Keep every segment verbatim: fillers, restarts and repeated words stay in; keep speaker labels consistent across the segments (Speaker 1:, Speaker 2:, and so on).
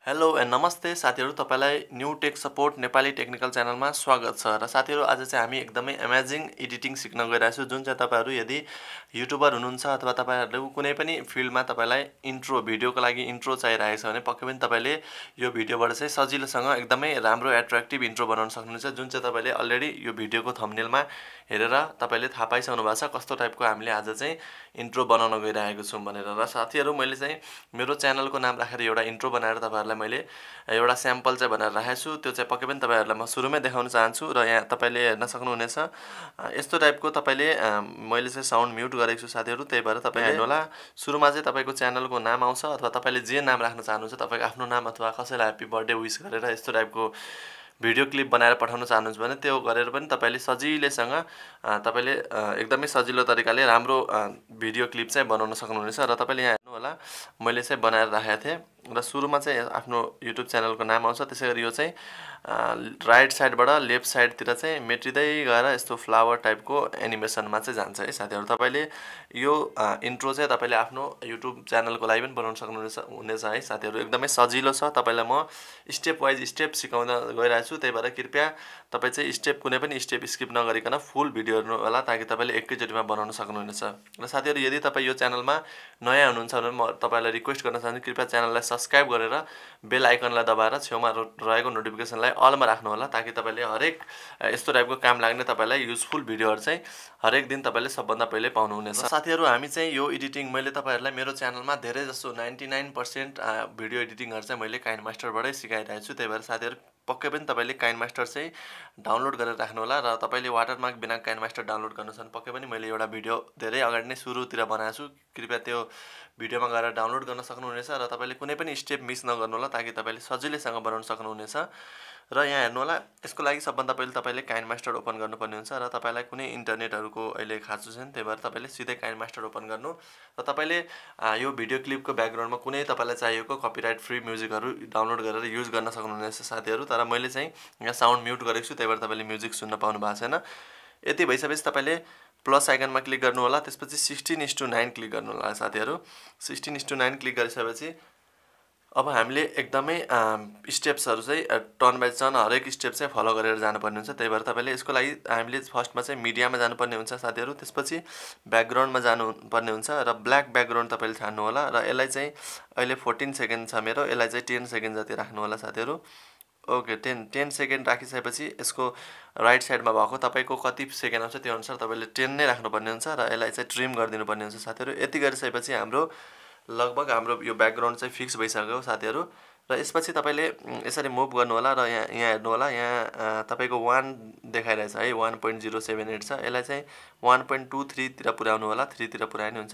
Speaker 1: Hello and नमस्ते साथीहरु, तपाईलाई new tech support Nepali technical च्यानलमा स्वागत छ। र साथीहरु, आज चाहिँ हामी एकदमै अमेजिङ एडिटिङ सिक्न गइरहेका छौं, जुन चाहिँ तपाईहरु यदि युट्युबर हुनुहुन्छ अथवा तपाईहरुले कुनै पनि फिल्डमा तपाईलाई इन्ट्रो भिडियोको लागि इन्ट्रो चाहिरहेको छ भने पक्कै पनि तपाईले यो भिडियोबाट चाहिँ सजिलोसँग एकदमै राम्रो एट्र्याक्टिभ इन्ट्रो बनाउन सक्नुहुन्छ, जुन चाहिँ तपाईले अलरेडी यो भिडियोको थम्बनेलमा हेरेर तपाईले थाहा पाइसक्नु भएको छ कस्तो टाइपको हामीले आज चाहिँ इन्ट्रो बनाउन गइरहेको छौं भनेर। र साथीहरु, मैले चाहिँ मेरो च्यानलको नाम राखेर एउटा इन्ट्रो बनाएर तपाईहरुलाई मैले एउटा स्याम्पल चाहिँ बनाएर राखेको छु। त्यो चाहिँ पक्कै पनि तपाईहरुलाई म सुरुमै देखाउन चाहन्छु र यहाँ तपाईले हेर्न सक्नुहुनेछ। यस्तो टाइपको तपाईले मैले चाहिँ साउन्ड म्युट गरेको छु साथीहरु, त्यही भएर तपाई हेर्नु होला। सुरुमा चाहिँ तपाईको च्यानलको नाम आउँछ अथवा तपाईले जे नाम राख्न चाहनुहुन्छ, तपाईको आफ्नो नाम अथवा कसैलाई ह्यापी बर्थडे विश गरेर यस्तो टाइपको भिडियो क्लिप बनाएर पठाउन चाहनुहुन्छ भने त्यो गरेर पनि तपाईले सजिलैसँग तपाईले एकदमै सजिलो तरिकाले राम्रो भिडियो क्लिप चाहिँ बनाउन सक्नुहुनेछ। र तपाईले यहाँ हेर्नु होला, मैले चाहिँ बनाएर राखेको थिएँ र सुरुमा चाहिँ आफ्नो युट्युब च्यानलको नाम आउँछ। त्यसैगरी यो चाहिँ राइट साइडबाट लेफ्ट साइडतिर चाहिँ मेटिँदै गएर यस्तो फ्लावर टाइपको एनिमेसनमा चाहिँ जान्छ है साथीहरु। तपाईले यो इन्ट्रो चाहिँ तपाईले आफ्नो युट्युब च्यानलको लागि पनि बनाउन सक्नुहुनेछ हुनेछ है साथीहरु। एकदमै सजिलो छ, तपाईलाई म स्टेप वाइज स्टेप सिकाउन गइरहेको छु, त्यही भएर कृपया तपाई चाहिँ स्टेप कुनै पनि स्टेप स्किप नगरिकन फुल भिडियो हेर्नु होला, ताकि तपाईले एकैचोटीमा बनाउन सक्नुहुनेछ। र साथीहरु, यदि तपाई यो च्यानलमा नयाँ हुनुहुन्छ भने म तपाईलाई रिक्वेस्ट गर्न चाहन्छु, कृपया च्यानललाई सब्स्क्राइब गरेर बेल आइकनलाई दबाएर छेउमा रहेको नोटिफिकेसनलाई अलमा राख्नु होला, ताकि तपाईले हरेक यस्तो टाइपको काम लाग्ने तपाईलाई युजफुल भिडियोहरु चाहिँ हरेक दिन तपाईले सबभन्दा पहिले पाउनुहुनेछ। साथीहरु, हामी चाहिँ यो एडिटिङ मैले तपाईहरुलाई मेरो च्यानलमा धेरै जसो निन्यानब्बे प्रतिशत भिडियो एडिटिङहरु चाहिँ मैले काइनमास्टरबाटै सिकाइरहेको छु। त्यही भएर साथीहरु, पक्कै पनि तपाईले काइनमास्टर चाहिँ डाउनलोड गरेर राख्नु होला। र तपाईले वाटरमार्क बिना काइनमास्टर डाउनलोड गर्नु छ भने पक्कै पनि मैले एउटा भिडियो धेरै अगाडि नै सुरुतिर बनाएको छु, कृपया त्यो भिडियोमा गएर डाउनलोड गर्न सक्नुहुनेछ। र तपाईले कुनै पनि स्टेप मिस नगर्नु होला, ताकि तपाईले सजिलैसँग बनाउन सक्नुहुनेछ। र यहाँ हेर्नु होला, यसको लागि सबभन्दा पहिले तपाईले काइनमास्टर ओपन गर्नुपर्ने हुन्छ र तपाईलाई कुनै इन्टरनेटहरुको अहिले खाँचो छैन, त्यही भएर तपाईले सिधै काइनमास्टर ओपन गर्नु र तपाईले यो भिडियो क्लिपको ब्याकग्राउन्डमा कुनै तपाईलाई चाहिएको कपिराइट फ्री म्युजिकहरु डाउनलोड गरेर युज गर्न सक्नुहुनेछ साथीहरु। तर मैले चाहिँ यहाँ साउन्ड म्युट गरेको छु, त्यही भएर तपाईले म्युजिक सुन्न पाउनु भएको छैन। यति भइसकेपछि तपाईले प्लस आइकनमा क्लिक गर्नु होला, त्यसपछि sixteen is two nine click गर्नु होला साथीहरु। Sixteen is two nine click गरिसकेपछि अब हामीले एकदमै स्टेप्सहरु चाहिँ टर्न बाइ टर्न हरेक स्टेप चाहिँ फलो गरेर जानुपर्ने हुन्छ। त्यही भएर तपाईले यसको लागि हामीले फर्स्टमा चाहिँ मिडियामा जानुपर्ने हुन्छ साथीहरु, त्यसपछि ब्याकग्राउन्डमा जानुपर्ने हुन्छ र ब्ल्याक ब्याकग्राउन्ड तपाईले छान्नु होला। र यसलाई चाहिँ अहिले फोर्टीन सेकेन्ड छ मेरो, यसलाई चाहिँ टेन सेकेन्ड जति राख्नु होला साथीहरु। ओके, टेन टेन सेकेन्ड राखिसकेपछि यसको राइट साइडमा भएको तपाईको कति सेकेन्ड आउँछ त्यो अनुसार तपाईले टेन नै राख्नुपर्ने हुन्छ र यसलाई चाहिँ ट्रिम गरिदिनु पर्ने हुन्छ साथीहरु। यति गरिसकेपछि हाम्रो लगभग हाम्रो यो ब्याकग्राउन्ड चाहिँ फिक्स भइसक्यो साथीहरु। र यसपछि तपाईले यसरी मुभ गर्नु होला र यहाँ यहाँ हेर्नु होला, यहाँ तपाईको वन देखाइरहेछ है, one point zero seven eight छ। यसलाई चाहिँ वन पोइन्ट टू थ्री तिर पुर्याउनु होला, थ्री तिर पुर्याइनु हुन्छ।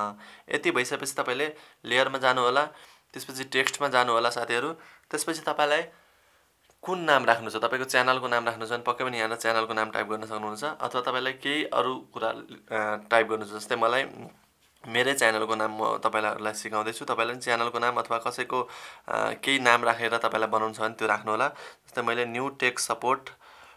Speaker 1: यति भइसकेपछि तपाईले लेयरमा जानु होला, त्यसपछि टेक्स्टमा जानु होला साथीहरु। त्यसपछि तपाईलाई कुन नाम राख्नु छ, तपाईको च्यानलको नाम राख्नु छ भने पक्कै पनि यहाँ च्यानलको नाम टाइप गर्न सक्नुहुन्छ, अथवा तपाईलाई केही अरु कुरा टाइप गर्नु छ। जस्तै मलाई मेरै च्यानलको नाम म तपाईलाई सिकाउँदै छु, तपाईले च्यानलको नाम अथवा कसैको केही नाम राखेर तपाईलाई बनाउनु छ भने त्यो राख्नु होला। जस्तै मैले new tech support,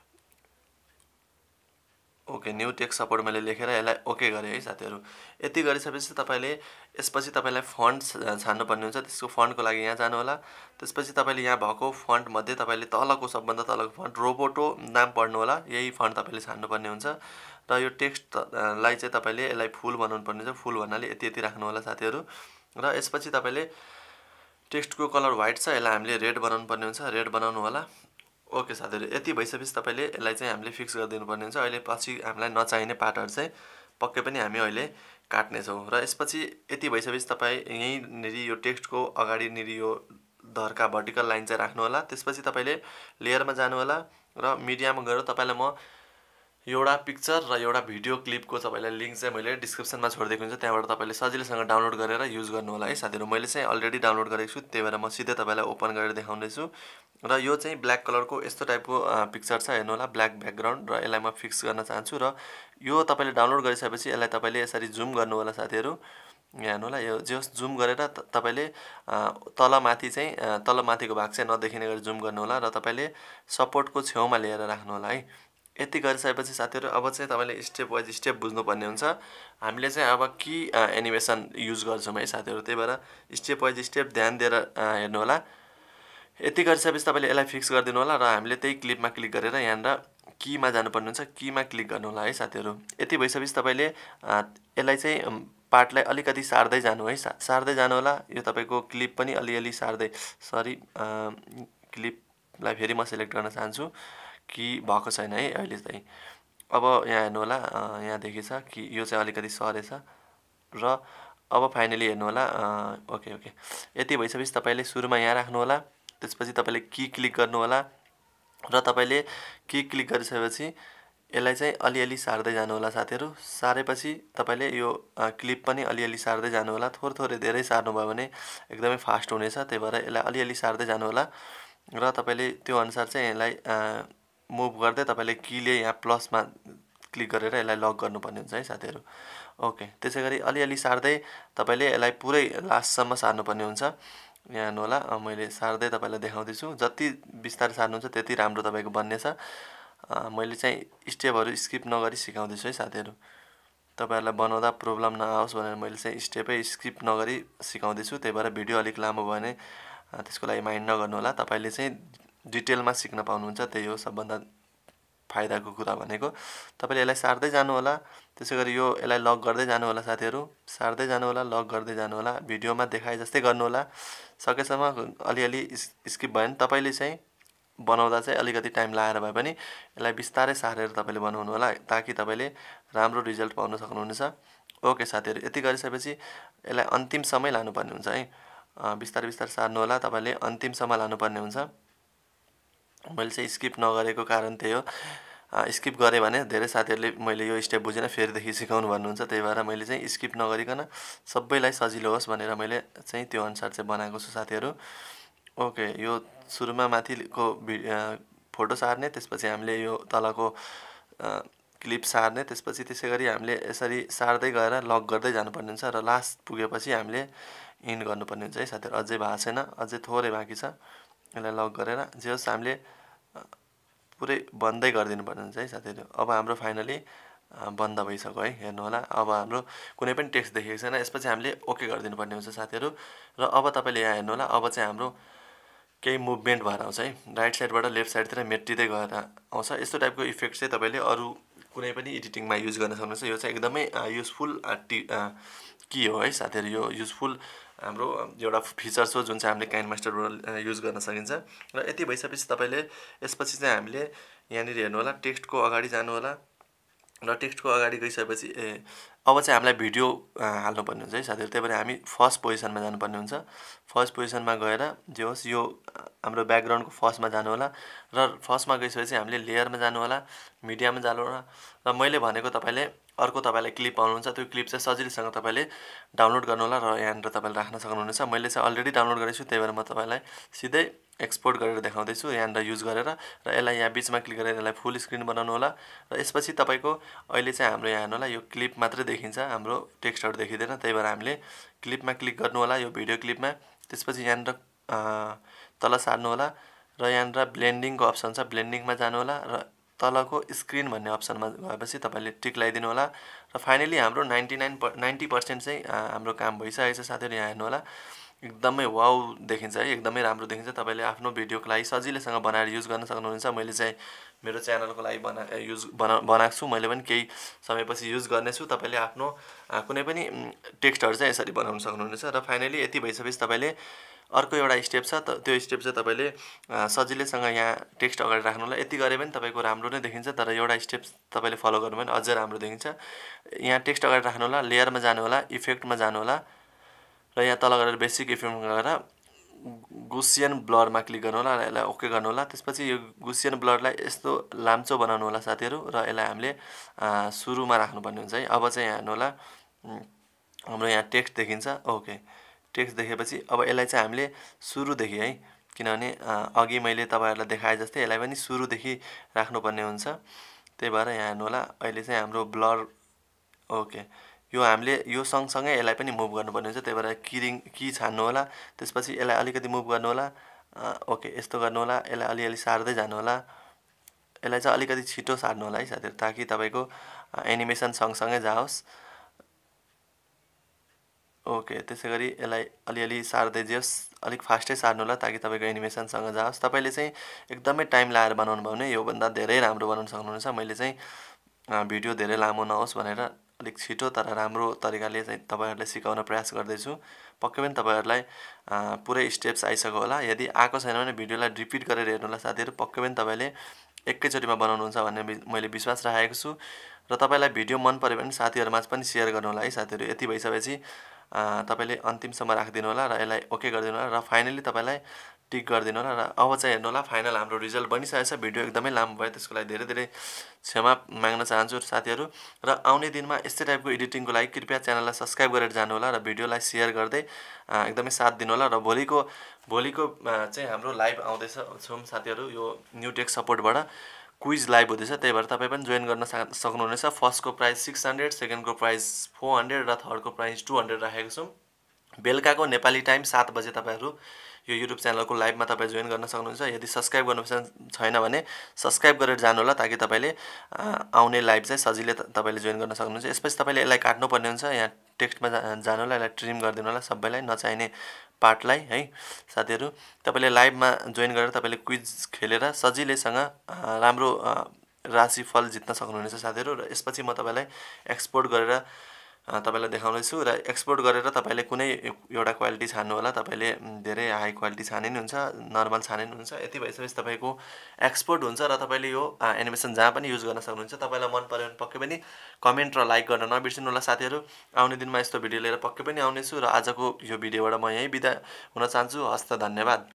Speaker 1: okay new tech support मैले लेखेर यसलाई ओके गरे है साथीहरु। यति गरिसकेपछि तपाईले यसपछि तपाईलाई फन्ट छान्नुपर्ने हुन्छ, त्यसको फन्टको लागि यहाँ जानु होला। त्यसपछि तपाईले यहाँ भएको फन्ट मध्ये तपाईले तलको सबभन्दा तलको फन्ट रोबोटो नाम पढ्नु होला, यही फन्ट तपाईले छान्नुपर्ने हुन्छ। र यो टेक्स्टलाई चाहिँ तपाईले यसलाई फुल बनाउनु पर्ने हुन्छ, फुल भन्नाले यति यति राख्नु होला साथीहरु। र यसपछि तपाईले टेक्स्टको कलर व्हाइट छ, यसलाई हामीले रेड बनाउनु पर्ने हुन्छ, रेड बनाउनु होला। ओके साथीहरु, यति भइसकेपछि तपाईले यसलाई चाहिँ हामीले फिक्स गरिदिनु पर्ने हुन्छ। अहिले पछि हामीलाई नचाहिने पार्टहरु चाहिँ पक्कै पनि हामी अहिले काट्ने छौं। र यसपछि यति भइसकेपछि तपाई यही निरी यो टेक्स्टको अगाडि निरी यो धर्का भर्टिकल लाइन चाहिँ राख्नु होला। त्यसपछि तपाईले लेयरमा जानु होला र मिडियामा गएर तपाईलाई म एउटा पिक्चर र एउटा भिडियो क्लिपको तपाईलाई लिंक चाहिँ मैले डिस्क्रिप्सनमा छोडिदिएको हुन्छ, त्यहाँबाट तपाईले सजिलैसँग डाउनलोड गरेर युज गर्नु होला है साथीहरु। मैले चाहिँ अलरेडी डाउनलोड गरेको छु, त्यही भएर म सिधै तपाईलाई ओपन गरेर देखाउँदै छु। र यो चाहिँ ब्ल्याक कलरको यस्तो टाइपको पिक्चर छ, हेर्नु होला ब्ल्याक ब्याकग्राउन्ड, र यसलाई म फिक्स गर्न चाहन्छु। र यो तपाईले डाउनलोड गरिसकेपछि यसलाई तपाईले यसरी जुम गर्नु होला साथीहरु। यहाँ हेर्नु होला, यो जस जुम गरेर तपाईले तल माथि चाहिँ तल माथिको भाग चाहिँ नदेखिने गरी जुम गर्नु होला र तपाईले सपोर्टको छेउमा ल्याएर राख्नु होला है। यति गरिसकेपछि साथीहरु, अब चाहिँ तपाईले स्टेप वाइज स्टेप बुझ्नुपर्ने हुन्छ। हामीले चाहिँ अब की एनिमेसन युज गर्छौं है साथीहरु, त्यही भएर स्टेप वाइज स्टेप ध्यान दिएर हेर्नु होला। यति गरिसकेपछि तपाईँले यसलाई फिक्स गरिदिनु होला र हामीले त्यही क्लिपमा क्लिक गरेर यहाँनिर कीमा जानुपर्ने हुन्छ, कीमा क्लिक गर्नु होला है साथीहरू। यति भइसकेपछि तपाईँले यसलाई चाहिँ पार्टलाई अलिकति सार्दै जानु है, सा सार्दै जानु होला। यो तपाईँको क्लिप पनि अलिअलि सार्दै, सरी क्लिपलाई फेरि म सिलेक्ट गर्न चाहन्छु कि भएको छैन है अहिले चाहिँ। अब यहाँ हेर्नु होला, यहाँदेखि छ कि यो चाहिँ अलिकति सरेछ र अब फाइनली हेर्नु होला। ओके ओके यति भइसकेपछि तपाईँले सुरुमा यहाँ राख्नु होला, त्यसपछि तपाईँले की क्लिक गर्नु होला र तपाईँले की क्लिक गरिसकेपछि यसलाई चाहिँ अलिअलि सार्दै जानु होला साथीहरू। सारेपछि तपाईँले यो क्लिप पनि अलिअलि सार्दै जानु होला। थोरै थोरै धेरै सार्नुभयो भने एकदमै फास्ट हुनेछ, त्यही भएर यसलाई अलिअलि सार्दै जानु होला र तपाईँले त्यो अनुसार चाहिँ यसलाई मुभ गर्दै तपाईँले कीले यहाँ प्लसमा क्लिक गरेर यसलाई लक गर्नुपर्ने हुन्छ है साथीहरू। ओके त्यसै गरी अलिअलि सार्दै तपाईँले यसलाई पुरै लास्टसम्म सार्नुपर्ने हुन्छ। यहाँ हेर्नु होला, मैले सार्दै तपाईँलाई देखाउँदैछु। जति बिस्तारै सार्नुहुन्छ त्यति राम्रो तपाईँको बन्नेछ। मैले चाहिँ स्टेपहरू स्किप नगरी सिकाउँदैछु है साथीहरू, तपाईँहरूलाई बनाउँदा प्रब्लम नआओस् भनेर मैले चाहिँ स्टेपै स्किप नगरी सिकाउँदैछु। त्यही भएर भिडियो अलिक लामो भयो भने त्यसको लागि माइन्ड नगर्नु होला। तपाईँले चाहिँ डिटेलमा सिक्न पाउनुहुन्छ, त्यही हो सबभन्दा फाइदाको कुरा भनेको। तपाईँले यसलाई सार्दै जानु होला, त्यसै गरी यो यसलाई लक गर्दै जानु होला साथीहरू, सार्दै जानु होला, लक गर्दै जानु होला। भिडियोमा देखाए जस्तै गर्नु होला। सकेसम्म अलिअलि स्किप भयो भने तपाईँले चाहिँ बनाउँदा चाहिँ अलिकति टाइम लाएर भए पनि यसलाई बिस्तारै सारेर तपाईँले बनाउनु होला, ताकि तपाईँले राम्रो रिजल्ट पाउन सक्नुहुनेछ। ओके साथीहरू यति गरिसकेपछि यसलाई अन्तिमसम्मै लानुपर्ने हुन्छ है। बिस्तारै बिस्तारै सार्नु होला, तपाईँले अन्तिमसम्म लानुपर्ने हुन्छ। मैले चाहिँ स्किप नगरेको कारण त्यही हो। स्किप गरेँ भने धेरै साथीहरूले मैले यो स्टेप बुझेन फेरिदेखि सिकाउनु भन्नुहुन्छ, त्यही भएर मैले चाहिँ स्किप नगरिकन सबैलाई सजिलो होस् भनेर मैले चाहिँ त्यो अनुसार चाहिँ बनाएको छु साथीहरू। ओके यो सुरुमा माथिको फोटो सार्ने, त्यसपछि हामीले यो तलको क्लिप सार्ने, त्यसपछि त्यसै गरी हामीले यसरी सार्दै गएर लक गर्दै जानुपर्ने हुन्छ र लास्ट पुगेपछि हामीले इन्ड गर्नुपर्ने हुन्छ है साथीहरू। अझै भएको छैन, अझै थोरै बाँकी छ। यसलाई लक गरेर जे होस् हामीले पुरै बन्दै गरिदिनु पर्ने हुन्छ है साथीहरू। अब हाम्रो फाइनली बन्द भइसक्यो है, हेर्नु होला। अब हाम्रो कुनै पनि टेक्स्ट देखेको छैन, यसपछि हामीले ओके गरिदिनु पर्ने हुन्छ साथीहरू। र अब तपाईँले यहाँ हेर्नु होला, अब चाहिँ हाम्रो केही मुभमेन्ट भएर आउँछ है, राइट साइडबाट लेफ्ट साइडतिर मेटिँदै गएर आउँछ। यस्तो टाइपको इफेक्ट चाहिँ तपाईँले अरू कुनै पनि एडिटिङमा युज गर्न सक्नुहुन्छ। यो चाहिँ एकदमै युजफुल टी की हो है साथीहरू। यो युजफुल हाम्रो एउटा फिचर्स हो जुन चाहिँ हामीले काइनमास्टरबाट युज गर्न सकिन्छ। र यति भइसकेपछि तपाईँले यसपछि चाहिँ हामीले यहाँनिर हेर्नु होला, टेक्स्टको अगाडि जानु होला र टेक्स्टको अगाडि गइसकेपछि ए अब चाहिँ हामीलाई भिडियो हाल्नुपर्ने हुन्छ है साथीहरू। त्यही भएर हामी फर्स्ट पोजिसनमा जानुपर्ने हुन्छ। फर्स्ट पोजिसनमा गएर जे होस् यो हाम्रो ब्याकग्राउन्डको फर्स्टमा जानु होला र फर्स्टमा गइसकेपछि हामीले लेयरमा जानु होला, मिडियामा जानु होला र मैले भनेको तपाईँले अर्को तपाईँले क्लिप पाउनुहुन्छ, त्यो क्लिप चाहिँ सजिलैसँग तपाईँले डाउनलोड गर्नु होला र यहाँनिर तपाईँले राख्न सक्नुहुनेछ। मैले चाहिँ अलरेडी डाउनलोड गरेको छु, त्यही भएर म तपाईँलाई सिधै एक्सपोर्ट गरेर देखाउँदैछु यहाँनिर युज गरेर। र यसलाई यहाँ बिचमा क्लिक गरेर यसलाई फुल स्क्रिन बनाउनु होला र यसपछि तपाईँको अहिले चाहिँ हाम्रो यहाँ हेर्नु होला, यो क्लिप मात्रै देखिन्छ, हाम्रो टेक्स्टहरू देखिँदैन। त्यही भएर हामीले क्लिपमा क्लिक गर्नु होला, यो भिडियो क्लिपमा। त्यसपछि यहाँनिर तल सार्नु होला र यहाँनिर ब्लेन्डिङको अप्सन छ, ब्लेन्डिङमा जानु होला र तलको स्क्रिन भन्ने अप्सनमा गएपछि तपाईँले टिक लगाइदिनु होला। र फाइनली हाम्रो नाइन्टी नाइन प नाइन्टी पर्सेन्ट चाहिँ हाम्रो काम भइसकेको छ साथीहरू। यहाँ हेर्नु होला, एकदमै वाउ देखिन्छ है, एकदमै राम्रो देखिन्छ। तपाईँले आफ्नो भिडियोको लागि सजिलैसँग बनाएर युज गर्न सक्नुहुन्छ। मैले चाहिँ मेरो च्यानलको लागि बना युज बना बनाएको छु, मैले पनि केही समयपछि युज गर्नेछु। तपाईँले आफ्नो कुनै पनि टेक्स्टहरू चाहिँ यसरी बनाउन सक्नुहुनेछ। र फाइनली यति भइसकेपछि तपाईँले अर्को एउटा स्टेप छ, त त्यो स्टेप चाहिँ तपाईँले सजिलैसँग यहाँ टेक्स्ट अगाडि राख्नु होला। यति गरे पनि तपाईँको राम्रो नै देखिन्छ, तर एउटा स्टेप तपाईँले फलो गर्नु भने अझै राम्रो देखिन्छ। यहाँ टेक्स्ट अगाडि राख्नु होला, लेयरमा जानु होला, इफेक्टमा जानु होला र यहाँ तल गरेर बेसिक इफेक्टमा गएर गुसियन ब्लरमा क्लिक गर्नु होला र यसलाई ओके गर्नु होला। त्यसपछि यो गुसियन ब्लरलाई यस्तो लाम्चो बनाउनु होला साथीहरू र यसलाई हामीले सुरुमा राख्नुपर्ने हुन्छ है। अब चाहिँ यहाँ हेर्नु होला, हाम्रो यहाँ टेक्स्ट देखिन्छ। ओके टेक्स्ट देखेपछि अब यसलाई चाहिँ हामीले सुरुदेखि है, किनभने अघि मैले तपाईँहरूलाई देखाए जस्तै यसलाई पनि सुरुदेखि राख्नुपर्ने हुन्छ। त्यही भएर यहाँ हेर्नु होला, अहिले चाहिँ हाम्रो ब्लर ओके यो हामीले यो सँगसँगै यसलाई पनि मुभ गर्नुपर्ने हुन्छ। त्यही भएर किरिङ की छान्नु होला, त्यसपछि यसलाई अलिकति मुभ गर्नु होला। ओके यस्तो गर्नु होला, यसलाई अलिअलि सार्दै जानु होला। यसलाई चाहिँ अलिकति छिटो सार्नु होला है साथीहरू, ताकि तपाईँको एनिमेसन सँगसँगै जाओस्। ओके, त्यसै गरी यसलाई अलिअलि सार्दै जाओस्, अलिक फास्टै सार्नु होला ताकि तपाईँको एनिमेसनसँग जाओस्। तपाईँले चाहिँ एकदमै टाइम लाएर बनाउनु भयो भने योभन्दा धेरै राम्रो बनाउन सक्नुहुनेछ। मैले चाहिँ भिडियो धेरै लामो नहोस् भनेर अलिक छिटो तर राम्रो तरिकाले चाहिँ तपाईँहरूलाई सिकाउन प्रयास गर्दैछु। पक्कै पनि तपाईँहरूलाई पुरै स्टेप्स आइसक्यो होला। यदि आएको छैन भने भिडियोलाई रिपिट गरेर हेर्नु होला साथीहरू। पक्कै पनि तपाईँले एकैचोटिमा बनाउनुहुन्छ भन्ने मैले विश्वास राखेको छु। र तपाईँलाई भिडियो मन पऱ्यो भने साथीहरूमा पनि सेयर गर्नु होला है साथीहरू। यति भइसकेपछि तपाईँले अन्तिमसम्म राखिदिनु होला र यसलाई ओके गरिदिनु होला र फाइनली तपाईँलाई टिक गरिदिनु होला र अब चाहिँ हेर्नु होला फाइनल हाम्रो रिजल्ट बनिसकेको छ। भिडियो एकदमै लामो भयो, त्यसको लागि धेरै धेरै क्षमा माग्न चाहन्छु साथीहरू। र आउने दिनमा यस्तै टाइपको एडिटिङको लागि कृपया च्यानललाई सब्सक्राइब गरेर जानु होला र भिडियोलाई सेयर गर्दै एकदमै साथ दिनु होला। र भोलिको भोलिको चाहिँ हाम्रो लाइभ आउँदैछ छौँ साथीहरू, यो न्यू टेक सपोर्टबाट क्विज लाइभ हुँदैछ, त्यही भएर तपाईँ पनि जोइन गर्न सक्नुहुनेछ। फर्स्टको प्राइस सिक्स हन्ड्रेड, सेकेन्डको प्राइस फोर हन्ड्रेड र थर्डको प्राइस टू हन्ड्रेड राखेको छौँ। बेलुकाको नेपाली टाइम सात बजे तपाईँहरू यो युट्युब च्यानलको लाइभमा तपाईँ जोइन गर्न सक्नुहुन्छ। यदि सब्सक्राइब गर्नु छैन भने सब्सक्राइब गरेर जानु होला ताकि तपाईँले आउने लाइभ चाहिँ सजिलै तपाईँले जोइन गर्न सक्नुहुन्छ। यसपछि तपाईँले यसलाई काट्नुपर्ने हुन्छ। यहाँ टेक्स्टमा जानु होला, यसलाई ट्रिम गरिदिनु होला सबैलाई, नचाहिने पार्टलाई है साथीहरू। तपाईँले लाइभमा जोइन गरेर तपाईँले क्विज खेलेर सजिलैसँग राम्रो राशिफल जित्न सक्नुहुनेछ साथीहरू। र यसपछि म तपाईँलाई एक्सपोर्ट गरेर तपाईँलाई देखाउँदैछु र एक्सपोर्ट गरेर तपाईँले कुनै एउटा क्वालिटी छान्नु होला। तपाईँले धेरै हाई क्वालिटी छाने नि हुन्छ, नर्मल छाने नि हुन्छ। यति भइसकेपछि तपाईँको एक्सपोर्ट हुन्छ र तपाईँले यो एनिमेसन जहाँ पनि युज गर्न सक्नुहुन्छ। तपाईँलाई मन पऱ्यो भने पक्कै पनि कमेन्ट र लाइक गर्न नबिर्सिनु होला साथीहरू। आउने दिनमा यस्तो भिडियो लिएर पक्कै पनि आउनेछु र आजको यो भिडियोबाट म यहीँ बिदा हुन चाहन्छु। हस्त, धन्यवाद।